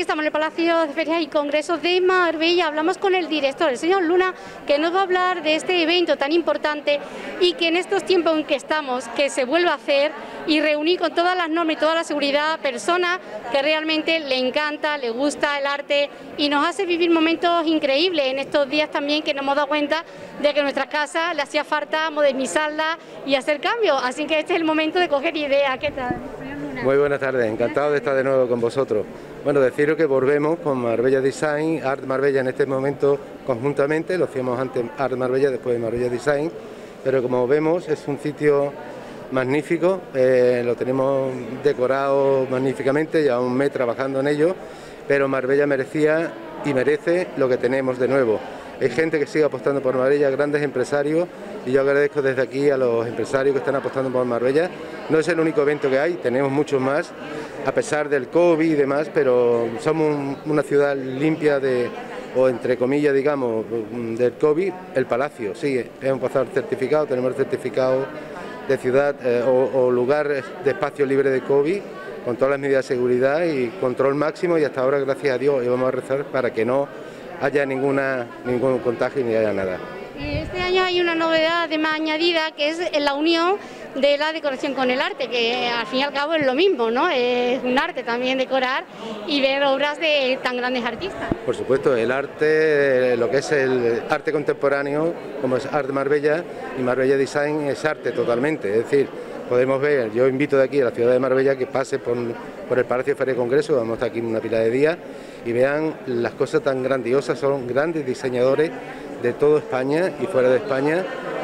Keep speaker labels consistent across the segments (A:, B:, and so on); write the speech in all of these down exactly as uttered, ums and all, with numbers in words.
A: estamos en el Palacio de Ferias y Congresos de Marbella. Hablamos con el director, el señor Luna, que nos va a hablar de este evento tan importante y que en estos tiempos en que estamos, que se vuelva a hacer y reunir con todas las normas y toda la seguridad personas que realmente le encanta, le gusta el arte y nos hace vivir momentos increíbles en estos días también, que nos hemos dado cuenta de que nuestras casas le hacía falta modernizarlas y hacer cambios. Así que este es el momento de coger ideas. ¿Qué tal?
B: Muy buenas tardes, encantado de estar de nuevo con vosotros. Bueno, deciros que volvemos con Marbella Design, Art Marbella en este momento conjuntamente, lo hacíamos antes Art Marbella, después Marbella Design, pero como vemos es un sitio magnífico, eh, lo tenemos decorado magníficamente, ya un mes trabajando en ello, pero Marbella merecía y merece lo que tenemos de nuevo. Hay gente que sigue apostando por Marbella, grandes empresarios, y yo agradezco desde aquí a los empresarios que están apostando por Marbella. No es el único evento que hay, tenemos muchos más, a pesar del COVID y demás, pero somos un, una ciudad limpia de, o entre comillas, digamos, del COVID. El Palacio, sí, hemos pasado el certificado, tenemos el certificado de ciudad eh, o, o lugar de espacio libre de COVID, con todas las medidas de seguridad y control máximo, y hasta ahora, gracias a Dios, y vamos a rezar para que no haya ninguna, ningún contagio ni haya nada.
A: Este año hay una novedad además añadida, que es la unión de la decoración con el arte, que al fin y al cabo es lo mismo, ¿no? Es un arte también decorar y ver obras de tan grandes artistas.
B: Por supuesto, el arte, lo que es el arte contemporáneo, como es Art Marbella y Marbella Design, es arte totalmente, es decir, podemos ver, yo invito de aquí a la ciudad de Marbella que pase por, por el Palacio de Feria y Congreso, vamos a estar aquí una pila de días, y vean las cosas tan grandiosas, son grandes diseñadores de toda España y fuera de España,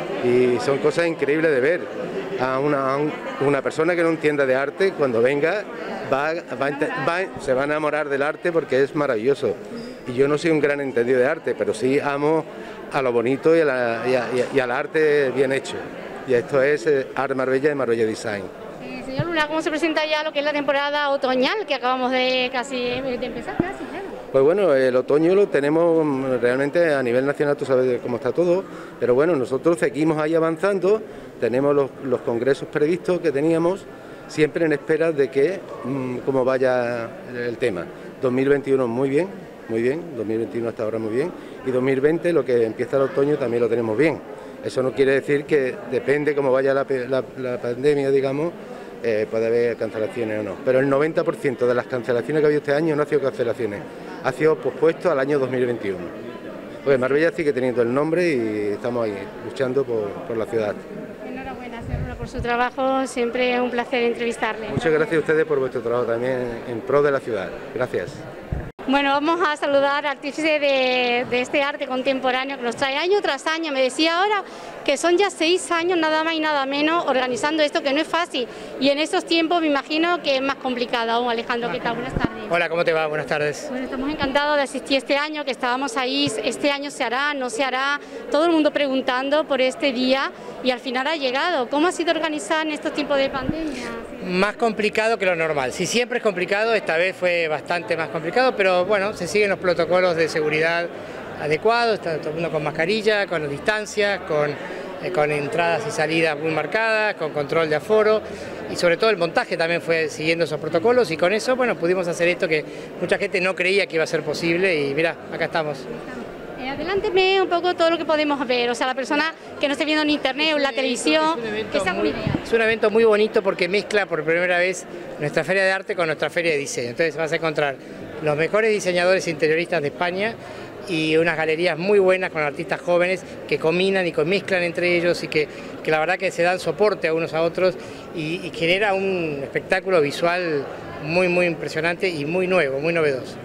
B: y son cosas increíbles de ver. A una, a una persona que no entienda de arte, cuando venga, va, va, va, se va a enamorar del arte porque es maravilloso. Y yo no soy un gran entendido de arte, pero sí amo a lo bonito y, a la, y, a, y al arte bien hecho. Y esto es Art Marbella y Marbella Design.
A: Eh, señor Luna, ¿cómo se presenta ya lo que es la temporada otoñal, que acabamos de casi de empezar casi, claro?
B: Pues bueno, el otoño lo tenemos realmente a nivel nacional, tú sabes cómo está todo, pero bueno, nosotros seguimos ahí avanzando, tenemos los, los congresos previstos que teníamos, siempre en espera de que, mmm, cómo vaya el tema. dos mil veintiuno muy bien, muy bien, dos mil veintiuno hasta ahora muy bien, y dos mil veinte, lo que empieza el otoño, también lo tenemos bien. Eso no quiere decir que depende cómo vaya la, la, la pandemia, digamos, eh, puede haber cancelaciones o no. Pero el noventa por ciento de las cancelaciones que ha habido este año no ha sido cancelaciones, ha sido pospuesto al año dos mil veintiuno. Pues Marbella sigue teniendo el nombre y estamos ahí luchando por, por la ciudad.
A: Enhorabuena, señor Luna, por su trabajo, siempre es un placer entrevistarle.
B: Muchas gracias a ustedes por vuestro trabajo también en pro de la ciudad. Gracias.
A: Bueno, vamos a saludar al artífice de, de este arte contemporáneo que nos trae año tras año. Me decía ahora que son ya seis años nada más y nada menos organizando esto, que no es fácil. Y en estos tiempos me imagino que es más complicado aún. Alejandro, ¿qué tal? Buenas tardes.
C: Hola, ¿cómo te va? Buenas tardes.
A: Bueno, estamos encantados de asistir este año, que estábamos ahí. Este año se hará, no se hará. Todo el mundo preguntando por este día y al final ha llegado. ¿Cómo ha sido organizar en estos tiempos de pandemia?
C: Más complicado que lo normal. Si siempre es complicado, esta vez fue bastante más complicado, pero bueno, se siguen los protocolos de seguridad adecuados, está todo el mundo con mascarilla, con distancias, con, eh, con entradas y salidas muy marcadas, con control de aforo, y sobre todo el montaje también fue siguiendo esos protocolos, y con eso, bueno, pudimos hacer esto que mucha gente no creía que iba a ser posible, y mirá, acá estamos.
A: Eh, adelánteme un poco todo lo que podemos ver, o sea, la persona que no esté viendo en internet o en la televisión, que sea una idea.
C: Es un evento muy bonito porque mezcla por primera vez nuestra feria de arte con nuestra feria de diseño. Entonces vas a encontrar los mejores diseñadores interioristas de España y unas galerías muy buenas con artistas jóvenes que combinan y mezclan entre ellos y que, que la verdad que se dan soporte a unos a otros y, y genera un espectáculo visual muy muy impresionante y muy nuevo, muy novedoso.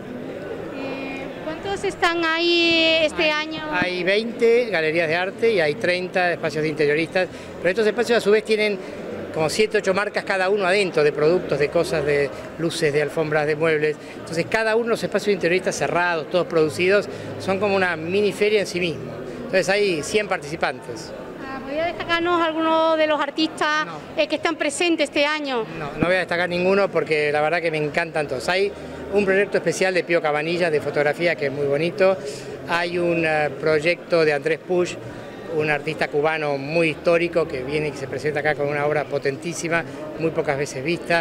A: ¿Cuántos están ahí este
C: hay,
A: año?
C: Hay veinte galerías de arte y hay treinta espacios de interioristas, pero estos espacios a su vez tienen como siete, ocho marcas cada uno adentro de productos, de cosas, de luces, de alfombras, de muebles. Entonces cada uno de los espacios de interioristas cerrados, todos producidos, son como una mini feria en sí mismo. Entonces hay cien participantes.
A: ¿Podría destacarnos algunos de los artistas no. eh, que están presentes este año?
C: No, no voy a destacar ninguno porque la verdad que me encantan todos. Hay un proyecto especial de Pío Cabanillas de fotografía que es muy bonito. Hay un uh, proyecto de Andrés Puig, un artista cubano muy histórico que viene y se presenta acá con una obra potentísima, muy pocas veces vista.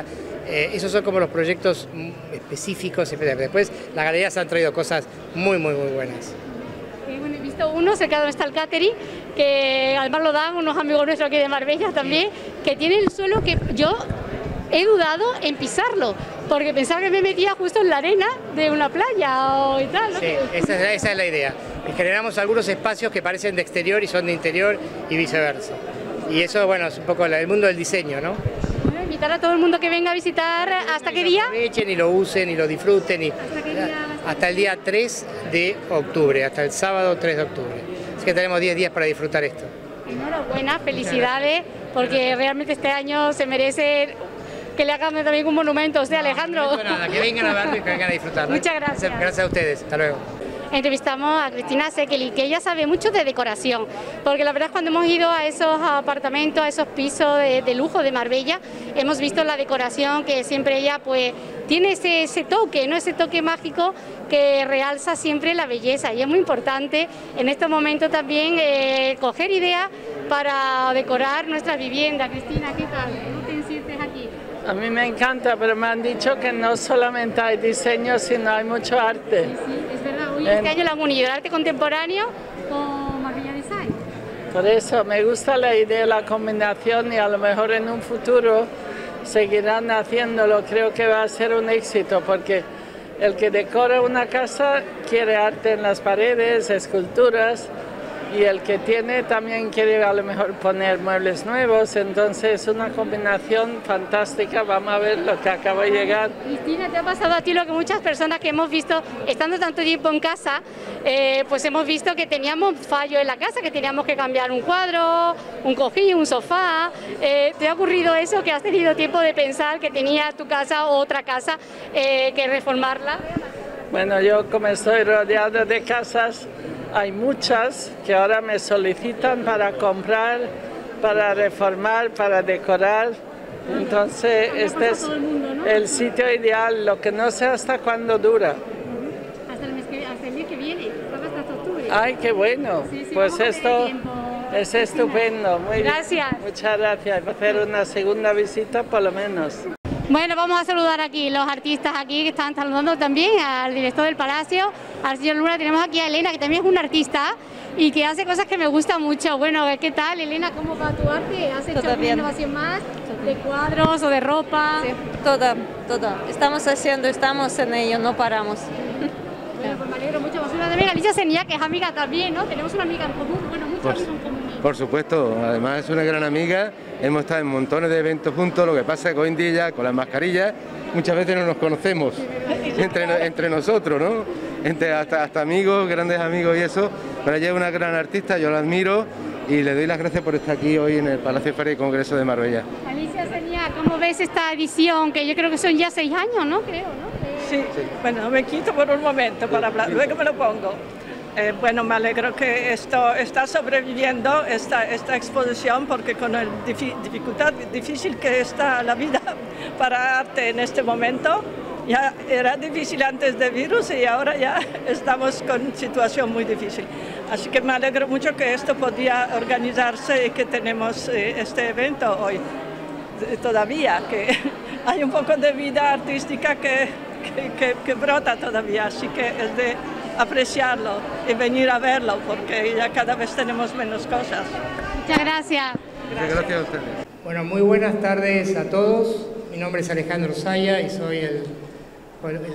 C: Eh, esos son como los proyectos específicos. Después las galerías han traído cosas muy, muy, muy buenas.
A: Eh, bueno, he visto uno cerca donde está el catering, que además lo dan unos amigos nuestros aquí de Marbella también, que tiene el suelo que yo he dudado en pisarlo, porque pensaba que me metía justo en la arena de una playa o y tal, ¿no?
C: Sí, esa es, esa es la idea. Generamos algunos espacios que parecen de exterior y son de interior y viceversa. Y eso, bueno, es un poco el mundo del diseño, ¿no?
A: Bueno, invitar a todo el mundo que venga a visitar, ¿hasta qué día?
C: Aprovechen y lo usen y lo disfruten. Y,
A: ¿Hasta qué día?
C: Hasta el día tres de octubre, hasta el sábado tres de octubre. Así que tenemos diez días para disfrutar esto.
A: Enhorabuena, felicidades, porque realmente este año se merece que le hagan también un monumento. O sea, Alejandro.
C: No, nada, que vengan a verlo y que vengan a disfrutar.
A: Muchas gracias.
C: Gracias a ustedes. Hasta luego.
A: Entrevistamos a Cristina Sekeli, que ella sabe mucho de decoración, porque la verdad es que cuando hemos ido a esos apartamentos, a esos pisos de, de lujo de Marbella, hemos visto la decoración que siempre ella pues tiene ese, ese toque, ¿no? Ese toque mágico que realza siempre la belleza, y es muy importante en este momento también eh, coger ideas para decorar nuestras viviendas. Cristina, ¿qué tal? ¿Cómo te sientes aquí?
D: A mí me encanta, pero me han dicho que no solamente hay diseño, sino hay mucho arte.
A: Sí, sí, es verdad. Hoy este año la han unido el arte contemporáneo con Marbella Design.
D: Por eso me gusta la idea de la combinación, y a lo mejor en un futuro seguirán haciéndolo. Creo que va a ser un éxito, porque el que decora una casa quiere arte en las paredes, esculturas, y el que tiene también quiere a lo mejor poner muebles nuevos. Entonces es una combinación fantástica. Vamos a ver lo que acaba de llegar.
A: Cristina, ¿te ha pasado a ti lo que muchas personas que hemos visto estando tanto tiempo en casa, eh, pues hemos visto que teníamos fallo en la casa, que teníamos que cambiar un cuadro, un cojín, un sofá? Eh, ¿Te ha ocurrido eso, que has tenido tiempo de pensar que tenías tu casa o otra casa eh, que reformarla?
D: Bueno, yo como estoy rodeado de casas, hay muchas que ahora me solicitan para comprar, para reformar, para decorar. Entonces este es el sitio ideal, lo que no sé hasta cuándo dura.
A: Hasta el mes que, hasta el mes que viene, hasta octubre.
D: Ay, qué bueno.
A: Sí, sí,
D: pues esto es
A: Cristina.
D: estupendo. Muy
A: Gracias.
D: Bien. Muchas gracias. Voy a hacer una segunda visita por lo menos.
A: Bueno, vamos a saludar aquí los artistas aquí que están saludando también al director del Palacio, al señor Luna. Tenemos aquí a Elena, que también es una artista y que hace cosas que me gustan mucho. Bueno, ¿qué tal, Elena? ¿Cómo va tu arte? ¿Has hecho alguna innovación más de cuadros o de ropa?
E: Sí, toda, toda. Estamos haciendo, estamos en ello, no paramos.
A: Bueno, pues me alegro mucho. Vamos a hablar de Alicia Senia, que es amiga también, ¿no? Tenemos una amiga en común, bueno, muchos
B: Por,
A: amigos en común.
B: por supuesto, además es una gran amiga, hemos estado en montones de eventos juntos, lo que pasa es que hoy en día con las mascarillas muchas veces no nos conocemos entre, entre nosotros, ¿no? Entre, hasta, hasta amigos, grandes amigos y eso, pero ella es una gran artista, yo la admiro y le doy las gracias por estar aquí hoy en el Palacio Feria y Congreso de Marbella.
A: Alicia Senia, ¿cómo ves esta edición? Que yo creo que son ya seis años, ¿no? Creo, ¿no?
F: Sí, bueno, me quito por un momento para hablar, luego me lo pongo. Eh, bueno, me alegro que esto está sobreviviendo, esta, esta exposición, porque con la dificultad difícil que está la vida para arte en este momento, ya era difícil antes del virus y ahora ya estamos con situación muy difícil. Así que me alegro mucho que esto podía organizarse y que tenemos eh, este evento hoy todavía, que hay un poco de vida artística que, que, que, que brota todavía, así que es de apreciarlo y venir a verlo, porque ya cada vez tenemos menos cosas.
A: Muchas gracias.
B: Gracias, gracias a ustedes.
C: Bueno, muy buenas tardes a todos. Mi nombre es Alejandro Saya y soy el, el, el,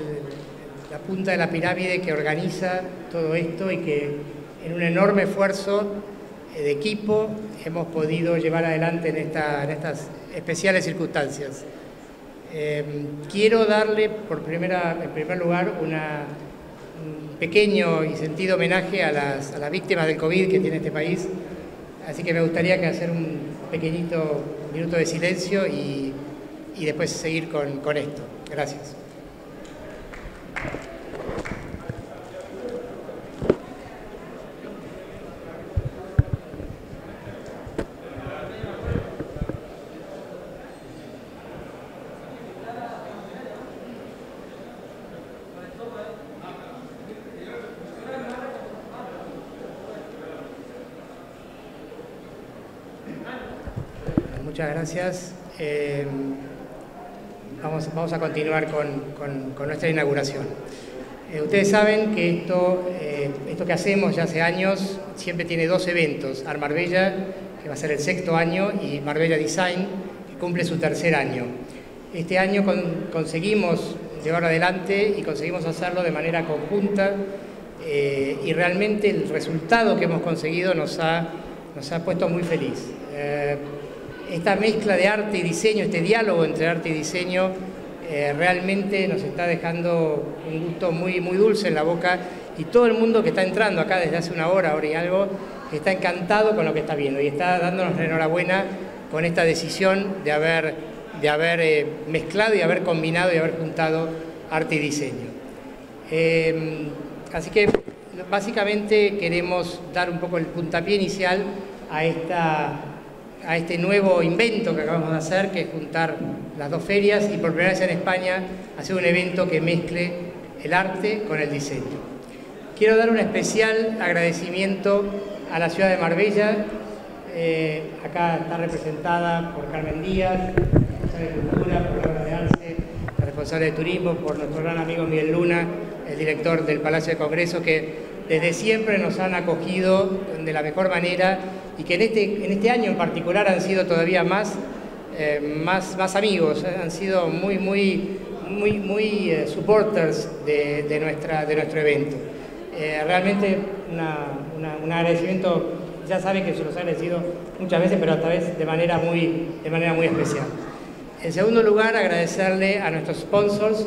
C: la punta de la pirámide que organiza todo esto y que en un enorme esfuerzo de equipo hemos podido llevar adelante en, esta, en estas especiales circunstancias. Eh, quiero darle por primera, en primer lugar una, un pequeño y sentido homenaje a las, a las víctimas del COVID que tiene este país, así que me gustaría que hacer un pequeñito minuto de silencio y, y después seguir con, con esto. Gracias. Muchas gracias. Eh, vamos, vamos a continuar con, con, con nuestra inauguración. Eh, ustedes saben que esto, eh, esto que hacemos ya hace años siempre tiene dos eventos, Art Marbella, que va a ser el sexto año, y Marbella Design, que cumple su tercer año. Este año con, conseguimos llevarlo adelante y conseguimos hacerlo de manera conjunta, eh, y realmente el resultado que hemos conseguido nos ha, nos ha puesto muy feliz. Eh, esta mezcla de arte y diseño, este diálogo entre arte y diseño, eh, realmente nos está dejando un gusto muy, muy dulce en la boca, y todo el mundo que está entrando acá desde hace una hora, hora y algo, está encantado con lo que está viendo y está dándonos la enhorabuena con esta decisión de haber, de haber eh, mezclado y haber combinado y haber juntado arte y diseño. Eh, así que básicamente queremos dar un poco el puntapié inicial a, esta, a este nuevo invento que acabamos de hacer, que es juntar las dos ferias y por primera vez en España hacer un evento que mezcle el arte con el diseño. Quiero dar un especial agradecimiento a la ciudad de Marbella. Eh, acá está representada por Carmen Díaz, responsable de Cultura, por Laura de Arce, la responsable de Turismo, por nuestro gran amigo Miguel Luna, el director del Palacio de Congreso, que desde siempre nos han acogido de la mejor manera y que en este, en este año en particular han sido todavía más, eh, más, más amigos, eh, han sido muy, muy, muy, muy eh, supporters de, de, nuestra, de nuestro evento. Eh, realmente una, una, un agradecimiento, ya saben que se los he agradecido muchas veces, pero esta vez de manera muy, de manera muy especial. En segundo lugar, agradecerle a nuestros sponsors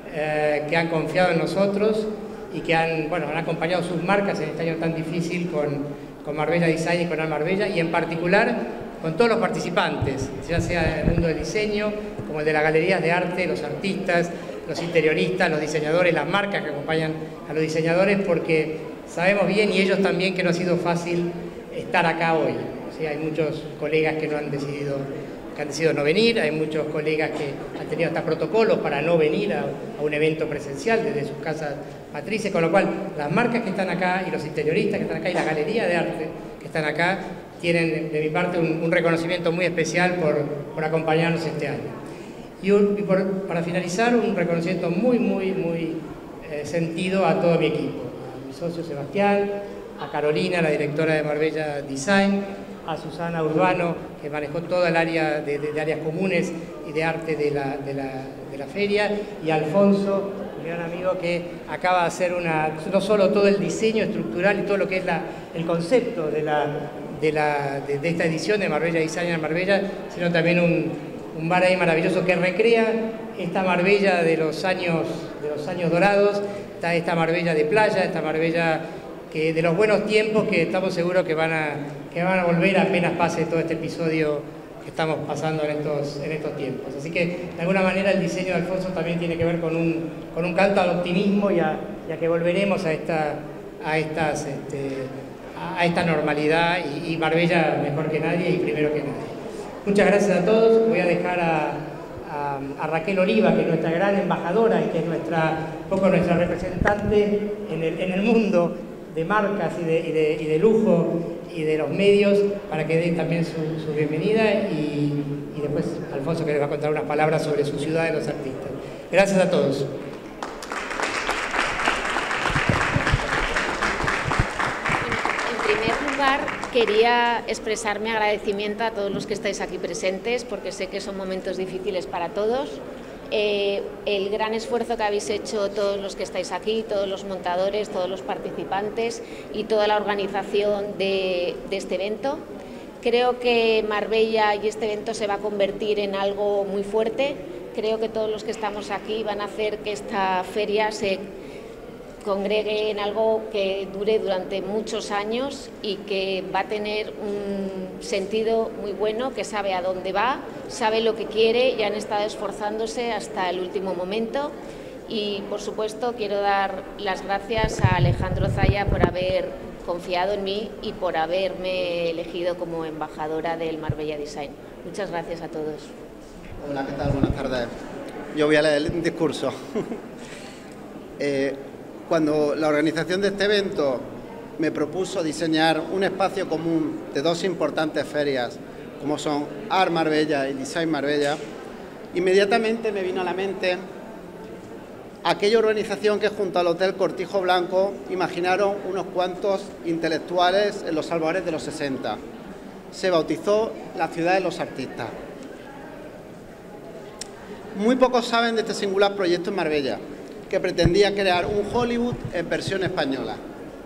C: eh, que han confiado en nosotros y que han, bueno, han acompañado sus marcas en este año tan difícil con, con Marbella Design y con Art Marbella, y en particular con todos los participantes, ya sea el mundo del diseño, como el de las galerías de arte, los artistas, los interioristas, los diseñadores, las marcas que acompañan a los diseñadores, porque sabemos bien, y ellos también, que no ha sido fácil estar acá hoy. O sea, hay muchos colegas que no han decidido, que han decidido no venir, hay muchos colegas que han tenido hasta protocolos para no venir a, a un evento presencial desde sus casas matrices, con lo cual las marcas que están acá y los interioristas que están acá y la galería de arte que están acá tienen de mi parte un, un reconocimiento muy especial por, por acompañarnos este año. Y, un, y por, para finalizar, un reconocimiento muy, muy, muy eh, sentido a todo mi equipo, a mi socio Sebastián, a Carolina, la directora de Marbella Design, a Susana Urbano, que manejó toda el área de, de, de áreas comunes y de arte de la, de, la, de la feria, y a Alfonso, mi gran amigo, que acaba de hacer una, no solo todo el diseño estructural y todo lo que es la, el concepto de, la, de, la, de, de esta edición de Marbella Design en Marbella, sino también un un bar ahí maravilloso que recrea esta Marbella de los años, de los años dorados, está esta Marbella de playa, esta Marbella que, de los buenos tiempos, que estamos seguros que van, a, que van a volver apenas pase todo este episodio que estamos pasando en estos, en estos tiempos. Así que, de alguna manera, el diseño de Alfonso también tiene que ver con un, con un canto al optimismo y a, y a que volveremos a esta, a estas, este, a esta normalidad, y, y Marbella mejor que nadie y primero que nadie. Muchas gracias a todos. Voy a dejar a, a, a Raquel Oliva, que es nuestra gran embajadora y que es nuestra, un poco nuestra representante en el, en el mundo de marcas y de, y, de, y de lujo y de los medios, para que den también su, su bienvenida, y, y después Alfonso, que les va a contar unas palabras sobre su ciudad de los artistas. Gracias a todos.
G: Quería expresar mi agradecimiento a todos los que estáis aquí presentes, porque sé que son momentos difíciles para todos. Eh, el gran esfuerzo que habéis hecho todos los que estáis aquí, todos los montadores, todos los participantes y toda la organización de, de este evento. Creo que Marbella y este evento se va a convertir en algo muy fuerte. Creo que todos los que estamos aquí van a hacer que esta feria se congregue en algo que dure durante muchos años y que va a tener un sentido muy bueno, que sabe a dónde va, sabe lo que quiere y han estado esforzándose hasta el último momento. Y, por supuesto, quiero dar las gracias a Alejandro Zaya por haber confiado en mí y por haberme elegido como embajadora del Marbella Design. Muchas gracias a todos.
H: Hola, ¿qué tal? Buenas tardes. Yo voy a leer el discurso. eh, Cuando la organización de este evento me propuso diseñar un espacio común de dos importantes ferias, como son Art Marbella y Design Marbella, Inmediatamente me vino a la mente aquella urbanización que junto al Hotel Cortijo Blanco imaginaron unos cuantos intelectuales en los albores de los sesenta. Se bautizó la ciudad de los artistas. Muy pocos saben de este singular proyecto en Marbella, que pretendía crear un Hollywood en versión española.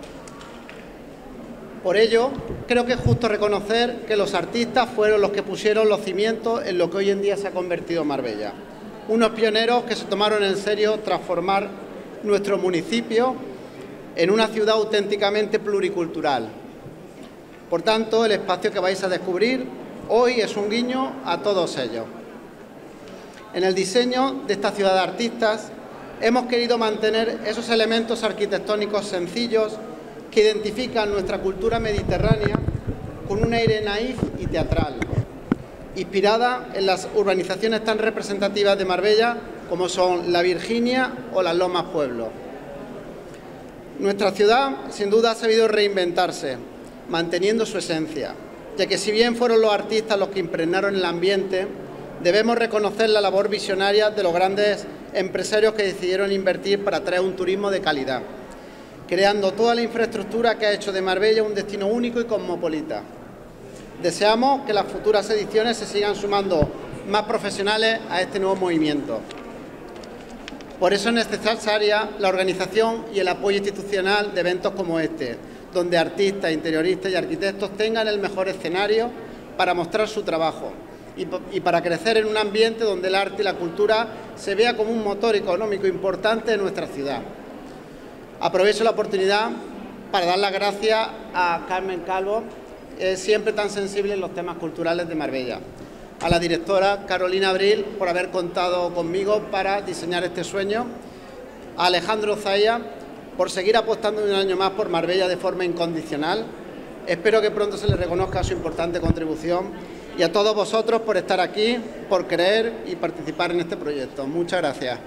H: Por ello, creo que es justo reconocer que los artistas fueron los que pusieron los cimientos en lo que hoy en día se ha convertido Marbella. Unos pioneros que se tomaron en serio transformar nuestro municipio en una ciudad auténticamente pluricultural. Por tanto, el espacio que vais a descubrir hoy es un guiño a todos ellos. En el diseño de esta ciudad de artistas hemos querido mantener esos elementos arquitectónicos sencillos que identifican nuestra cultura mediterránea con un aire naif y teatral, inspirada en las urbanizaciones tan representativas de Marbella como son La Virginia o las Lomas Pueblo. Nuestra ciudad, sin duda, ha sabido reinventarse, manteniendo su esencia, ya que si bien fueron los artistas los que impregnaron el ambiente, debemos reconocer la labor visionaria de los grandes empresarios que decidieron invertir para traer un turismo de calidad, creando toda la infraestructura que ha hecho de Marbella un destino único y cosmopolita. Deseamos que las futuras ediciones se sigan sumando más profesionales a este nuevo movimiento. Por eso es necesaria la organización y el apoyo institucional de eventos como este, donde artistas, interioristas y arquitectos tengan el mejor escenario para mostrar su trabajo y, y para crecer en un ambiente donde el arte y la cultura se vea como un motor económico importante de nuestra ciudad. Aprovecho la oportunidad para dar las gracias a Carmen Calvo, eh, siempre tan sensible en los temas culturales de Marbella, a la directora Carolina Abril por haber contado conmigo para diseñar este sueño, a Alejandro Zaya por seguir apostando un año más por Marbella de forma incondicional. Espero que pronto se le reconozca su importante contribución y a todos vosotros por estar aquí, por creer y participar en este proyecto. Muchas gracias.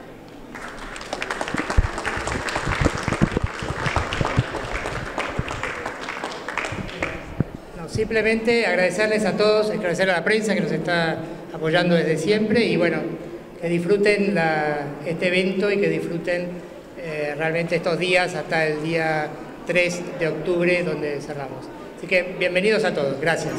C: Simplemente agradecerles a todos, agradecer a la prensa que nos está apoyando desde siempre y bueno, que disfruten la, este evento y que disfruten eh, realmente estos días hasta el día tres de octubre donde cerramos. Así que bienvenidos a todos, gracias.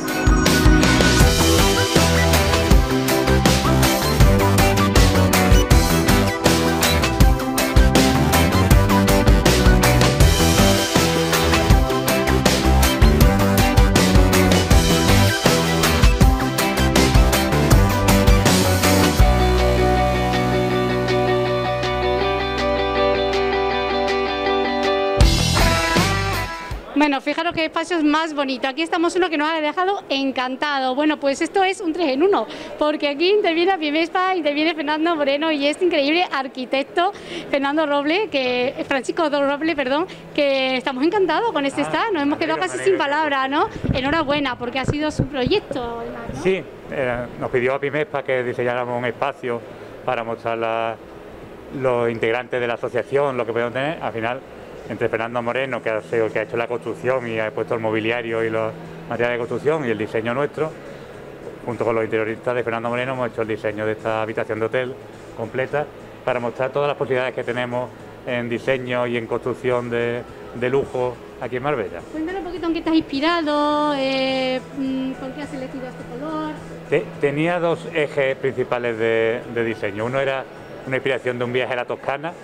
A: Bueno, fijaros qué espacio es más bonito. Aquí estamos uno que nos ha dejado encantado. Bueno, pues esto es un tres en uno, porque aquí interviene Pimespa, interviene Fernando Moreno y este increíble arquitecto Fernando Roble, que Francisco Roble, perdón, que estamos encantados con este ah, stand. Nos hemos quedado casi sin palabras, ¿no? Enhorabuena, porque ha sido su proyecto, además, ¿no?
I: Sí, eh, nos pidió a Pimespa que diseñáramos un espacio para mostrar la, los integrantes de la asociación, lo que podemos tener. Al final, entre Fernando Moreno, que ha, sido, que ha hecho la construcción y ha puesto el mobiliario y los materiales de construcción y el diseño nuestro, junto con los interioristas de Fernando Moreno hemos hecho el diseño de esta habitación de hotel completa para mostrar todas las posibilidades que tenemos en diseño y en construcción de, de lujo aquí en Marbella.
A: Cuéntanos un poquito en qué estás inspirado, eh, por qué has elegido este color.
I: Te, tenía dos ejes principales de, de diseño. Uno era una inspiración de un viaje a la Toscana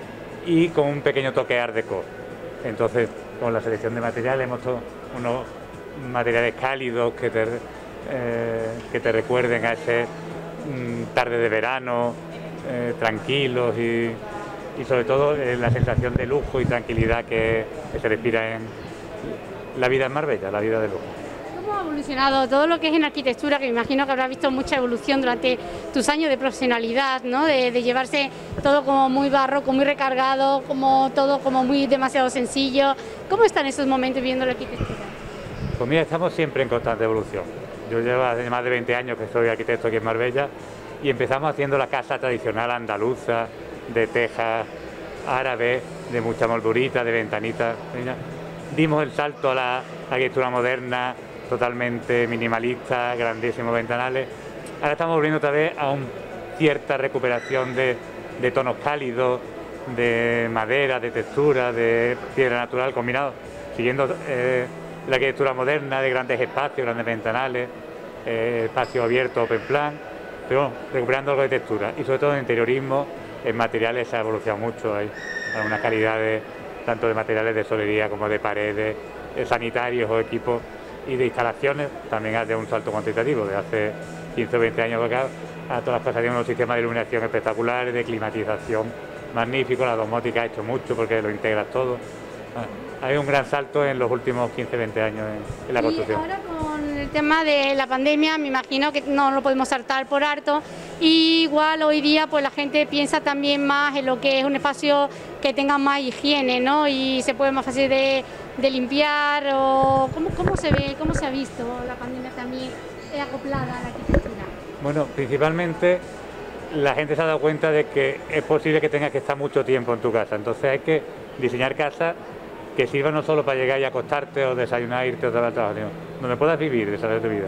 I: y con un pequeño toque art déco. Entonces, con la selección de materiales hemos hecho unos materiales cálidos que te, eh, que te recuerden a ese mm, tarde de verano, eh, tranquilos y, y sobre todo eh, la sensación de lujo y tranquilidad que, que se respira en la vida en Marbella, la vida de lujo.
A: ¿Cómo ha evolucionado todo lo que es en arquitectura, que me imagino que habrás visto mucha evolución durante tus años de profesionalidad, ¿no? De, de llevarse todo como muy barroco, muy recargado, como todo como muy demasiado sencillo? ¿Cómo están esos momentos viendo la arquitectura?
I: Pues mira, estamos siempre en constante evolución. Yo llevo hace más de veinte años que soy arquitecto aquí en Marbella y empezamos haciendo la casa tradicional andaluza, de tejas árabes, de mucha moldurita, de ventanitas. Dimos el salto a la arquitectura moderna, totalmente minimalista, grandísimos ventanales. Ahora estamos volviendo otra vez a un cierta recuperación de, de tonos cálidos, de madera, de textura, de piedra natural combinado, siguiendo eh, la arquitectura moderna de grandes espacios, grandes ventanales, eh, espacio abierto, open plan, pero bueno, recuperando algo de textura y sobre todo en interiorismo, en materiales se ha evolucionado mucho, hay algunas calidades tanto de materiales de solería como de paredes, eh, sanitarios o equipos y de instalaciones, también hace un salto cuantitativo de hace quince o veinte años acá, a todas las casas tienen unos sistemas de iluminación espectaculares, de climatización magnífico, la domótica ha hecho mucho porque lo integras todo. Hay un gran salto en los últimos quince o veinte años en, en la construcción.
A: Y ahora con el tema de la pandemia, me imagino que no lo podemos saltar por harto, y igual hoy día pues la gente piensa también más en lo que es un espacio que tenga más higiene, ¿no? Y se puede más fácil de, de limpiar, o ¿cómo, cómo se ve, cómo se ha visto la pandemia también acoplada a la arquitectura?
I: Bueno, principalmente la gente se ha dado cuenta de que es posible que tengas que estar mucho tiempo en tu casa, entonces hay que diseñar casas que sirvan no solo para llegar y acostarte o desayunar, irte otra vez al trabajo, sino donde puedas vivir, desarrollar tu vida.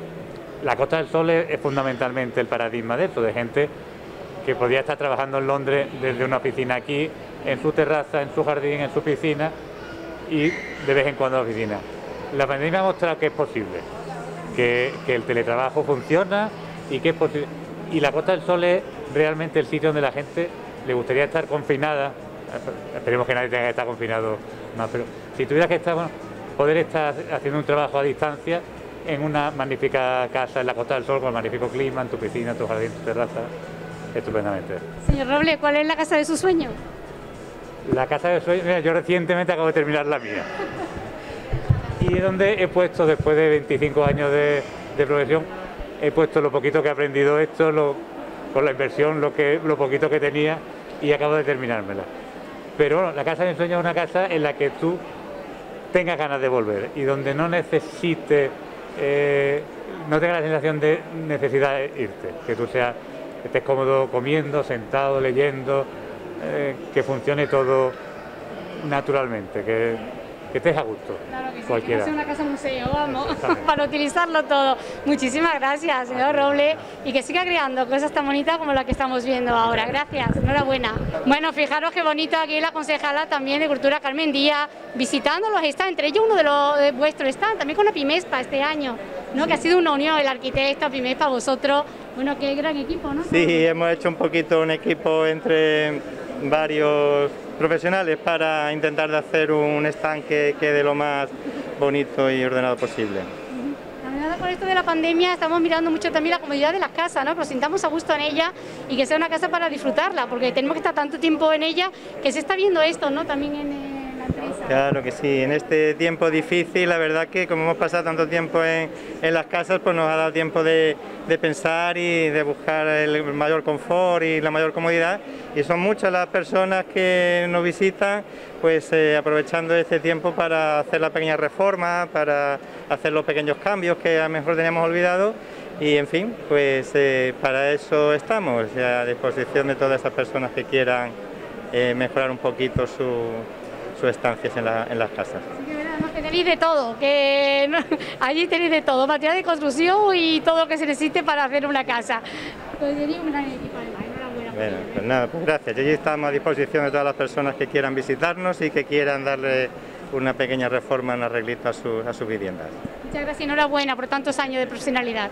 I: La Costa del Sol es, es fundamentalmente el paradigma de esto, de gente que podía estar trabajando en Londres desde una oficina aquí, en su terraza, en su jardín, en su piscina y de vez en cuando a la oficina. La pandemia ha mostrado que es posible, que, que el teletrabajo funciona y que es posible. Y la Costa del Sol es realmente el sitio donde la gente le gustaría estar confinada. Esperemos que nadie tenga que estar confinado más, pero si tuvieras que estar, bueno, poder estar haciendo un trabajo a distancia en una magnífica casa en la Costa del Sol, con el magnífico clima, en tu piscina, en tu jardín, en tu terraza, estupendamente.
A: Señor Robles, ¿cuál es la casa de su sueño?
I: La casa de sueño, mira, yo recientemente acabo de terminar la mía. Y es donde he puesto, después de veinticinco años de, de profesión, he puesto lo poquito que he aprendido esto, lo, con la inversión, lo, que, lo poquito que tenía, y acabo de terminármela. Pero bueno, la casa de mi sueño es una casa en la que tú tengas ganas de volver y donde no necesites, eh, no tengas la sensación de necesidad de irte, que tú seas, que estés cómodo comiendo, sentado, leyendo, eh, que funcione todo naturalmente, que, que estés a gusto.
A: Claro que sí,
I: cualquiera.
A: que no sea una casa museo, vamos, para utilizarlo todo. Muchísimas gracias, señor Robles, y que siga creando cosas tan bonitas como la que estamos viendo ahora. Gracias, enhorabuena. Bueno, fijaros qué bonito aquí la concejala también de Cultura, Carmen Díaz, visitando los stands, entre ellos uno de los de vuestros stands, también con la Pimespa este año, ¿no? Que ha sido una unión, el arquitecto, Pimespa, vosotros. Bueno, qué gran equipo, ¿no?
J: Sí, hemos hecho un poquito un equipo entre varios profesionales para intentar de hacer un stand que quede lo más bonito y ordenado posible.
A: Con esto de la pandemia estamos mirando mucho también la comodidad de las casas, ¿no? Pero sintamos a gusto en ella y que sea una casa para disfrutarla, porque tenemos que estar tanto tiempo en ella que se está viendo esto, ¿no? También en, en la empresa.
J: Claro que sí, en este tiempo difícil, la verdad que como hemos pasado tanto tiempo en, en las casas, pues nos ha dado tiempo de, de pensar y de buscar el mayor confort y la mayor comodidad, y son muchas las personas que nos visitan, pues eh, aprovechando este tiempo para hacer la pequeña reforma, para hacer los pequeños cambios que a lo mejor teníamos olvidado, y en fin, pues eh, para eso estamos, a disposición de todas esas personas que quieran eh, mejorar un poquito su, sus estancias en, la, en las casas.
A: Sí, que además que tenéis de todo, que no, allí tenéis de todo, material de construcción y todo lo que se necesite para hacer una casa. Pues tenéis un gran equipo además.
J: Bueno, pues nada, pues gracias. Allí estamos a disposición de todas las personas que quieran visitarnos y que quieran darle una pequeña reforma, un arreglito a, su, a sus viviendas.
A: Muchas gracias y enhorabuena por tantos años de profesionalidad.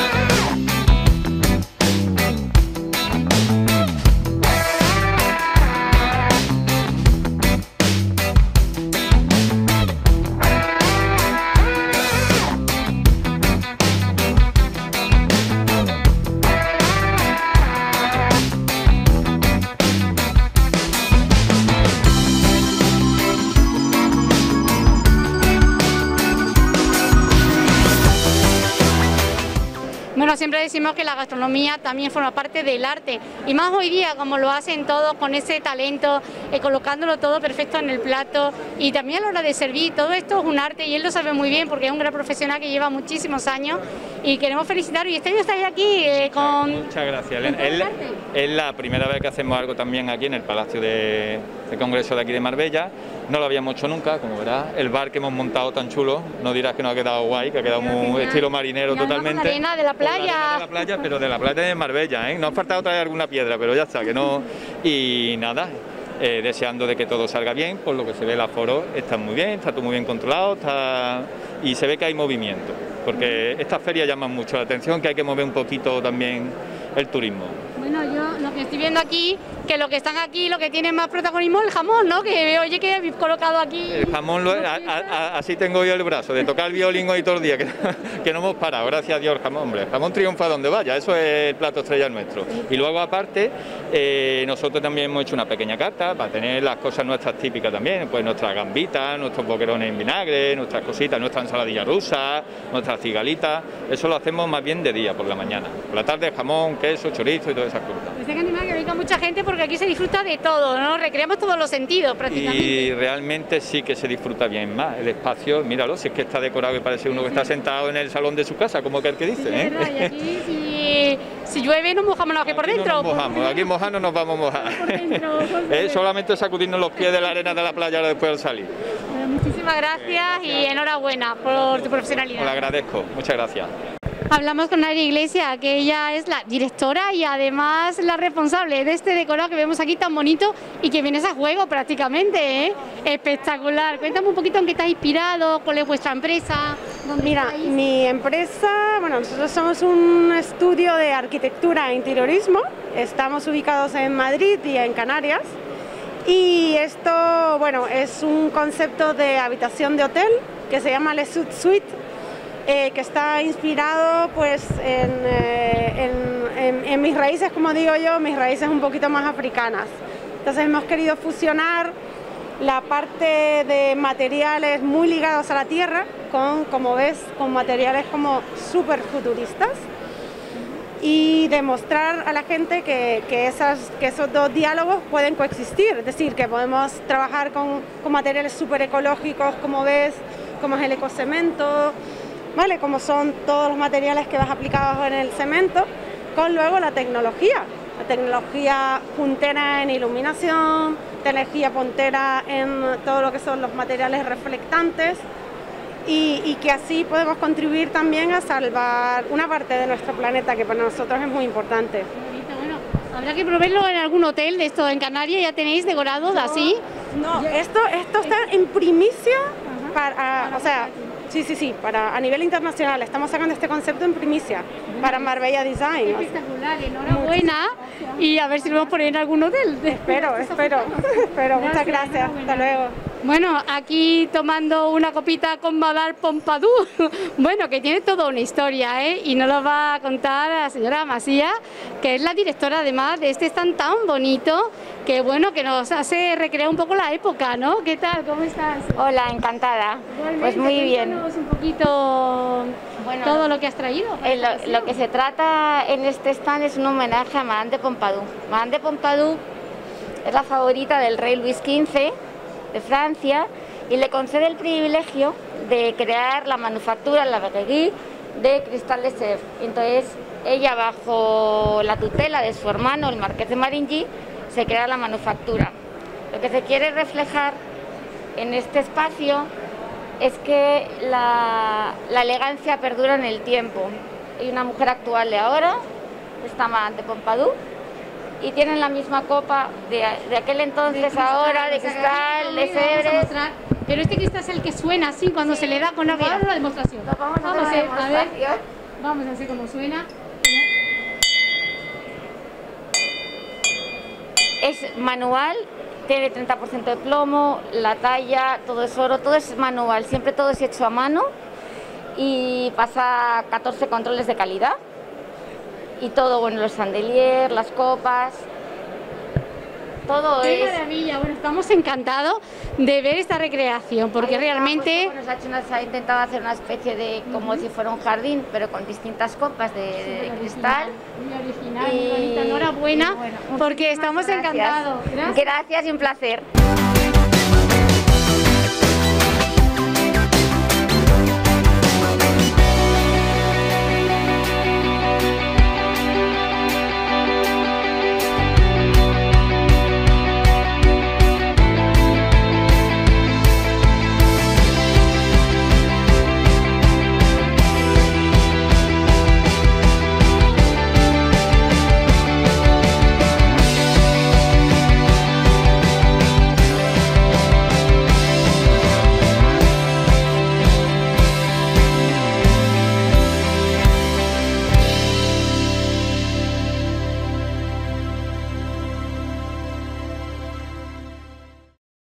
A: Bueno, siempre decimos que la gastronomía también forma parte del arte, y más hoy día como lo hacen todos con ese talento, eh, colocándolo todo perfecto en el plato, y también a la hora de servir, todo esto es un arte y él lo sabe muy bien porque es un gran profesional que lleva muchísimos años y queremos felicitaros. Y este año estáis aquí eh, con...
K: Muchas gracias, Elena. Es, es la primera vez que hacemos algo también aquí en el Palacio de, de Congreso de aquí de Marbella. No lo habíamos hecho nunca, como verás. El bar que hemos montado tan chulo, no dirás que nos ha quedado guay, que ha quedado muy estilo marinero totalmente.
A: Con la arena de la playa.
K: Con la arena de la playa, pero de la playa de Marbella, ¿eh? Nos ha faltado traer alguna piedra, pero ya está, que no... Y nada, eh, deseando de que todo salga bien, por lo que se ve el aforo está muy bien, está todo muy bien controlado, está... y se ve que hay movimiento, porque estas ferias llaman mucho la atención, que hay que mover un poquito también el turismo.
A: Bueno, yo lo que estoy viendo aquí, que lo que están aquí, lo que tienen más protagonismo es el jamón, ¿no? Que oye que habéis colocado aquí...
K: El jamón, lo, a, a, así tengo yo el brazo, de tocar el violín hoy todo el día, que, que no hemos parado, gracias a Dios, el jamón, hombre. El jamón triunfa donde vaya, eso es el plato estrella nuestro. Y luego aparte, eh, nosotros también hemos hecho una pequeña carta para tener las cosas nuestras típicas también, pues nuestras gambitas, nuestros boquerones en vinagre, nuestras cositas, nuestra ensaladilla rusa, nuestras cigalitas, eso lo hacemos más bien de día, por la mañana. Por la tarde jamón, queso, chorizo y todas esas cosas.
A: Pues hay que animar que venga mucha gente porque aquí se disfruta de todo, ¿no? Recreamos todos los sentidos prácticamente.
K: Y realmente sí que se disfruta bien más. El espacio, míralo, si es que está decorado y parece uno que está sentado en el salón de su casa, como que el que dice.
A: Sí,
K: ¿eh?
A: verdad, y aquí si, si llueve nos mojamos los que por dentro.
K: No nos mojamos, aquí mojarnos nos vamos a mojar.
A: Por dentro, por
K: ¿Eh? Solamente sacudirnos los pies de la arena de la playa después al salir.
A: Bueno, muchísimas gracias y enhorabuena por tu profesionalidad.
K: Os lo agradezco, muchas gracias.
A: Hablamos con Nadia Iglesias, que ella es la directora y además la responsable de este decorado que vemos aquí tan bonito y que vienes a juego prácticamente, ¿eh? Espectacular. Cuéntame un poquito en qué está inspirado, cuál es vuestra empresa.
L: Mira, estáis? Mi empresa, bueno, nosotros somos un estudio de arquitectura e interiorismo, estamos ubicados en Madrid y en Canarias. Y esto, bueno, es un concepto de habitación de hotel que se llama Le Sud Suite. Eh, que está inspirado pues en, eh, en, en, en mis raíces, como digo yo, mis raíces un poquito más africanas. Entonces hemos querido fusionar la parte de materiales muy ligados a la tierra con, como ves, con materiales como súper futuristas y demostrar a la gente que, que, esas, que esos dos diálogos pueden coexistir, es decir, que podemos trabajar con, con materiales súper ecológicos, como ves, como es el ecocemento, ¿vale? Como son todos los materiales que vas aplicados en el cemento, con luego la tecnología, la tecnología puntera en iluminación, tecnología puntera en todo lo que son los materiales reflectantes y, y que así podemos contribuir también a salvar una parte de nuestro planeta que para nosotros es muy importante.
A: Bueno, habrá que probarlo en algún hotel de esto en Canarias, ya tenéis decorado no, así.
L: No, esto, esto está en primicia, para, o sea, sí, sí, sí, para, a nivel internacional, estamos sacando este concepto en primicia para Marbella Design.
A: Espectacular, enhorabuena y a ver si lo vamos a poner en algún hotel.
L: Espero, espero, espero, muchas gracias, hasta luego.
A: Bueno, aquí tomando una copita con Madame Pompadour, bueno, que tiene toda una historia, ¿eh? Y nos lo va a contar la señora Masía, que es la directora además de este stand tan bonito, que bueno, que nos hace recrear un poco la época, ¿no? ¿Qué tal? ¿Cómo estás?
M: Hola, encantada. Igualmente, pues muy bien.
A: Cuéntanos un poquito bueno, todo lo que has traído.
M: Eh, lo, lo que se trata en este stand es un homenaje a Madame de Pompadour. Madame de Pompadour es la favorita del rey Luis quince de Francia y le concede el privilegio de crear la manufactura, la verrerie de Cristal de Sèvres. Entonces ella, bajo la tutela de su hermano, el marqués de Maringhy, se crea la manufactura. Lo que se quiere reflejar en este espacio es que la, la elegancia perdura en el tiempo. Hay una mujer actual de ahora, esta Madame de Pompadour, y tienen la misma copa de, de aquel entonces, de cristal, ahora, de cristal, de Sèvres.
A: Pero este cristal es el que suena así cuando sí, se le da con agua. Vamos a la demostración.
M: Vamos a, vamos a, ver, a ver,
A: vamos a ver cómo suena.
M: Es manual, tiene treinta por ciento de plomo, la talla, todo es oro, todo es manual, siempre todo es hecho a mano y pasa catorce controles de calidad. Y todo, bueno, los chandeliers, las copas, todo
A: ¡qué
M: es...
A: maravilla! Bueno, estamos encantados de ver esta recreación, porque
M: Ahí
A: realmente...
M: Pues, ha, hecho una, se ha intentado hacer una especie de, como uh-huh. si fuera un jardín, pero con distintas copas de, sí, de, de cristal.
A: Muy original, muy bonita. Enhorabuena, y bueno, porque estamos
M: gracias.
A: encantados.
M: Gracias. Gracias y un placer.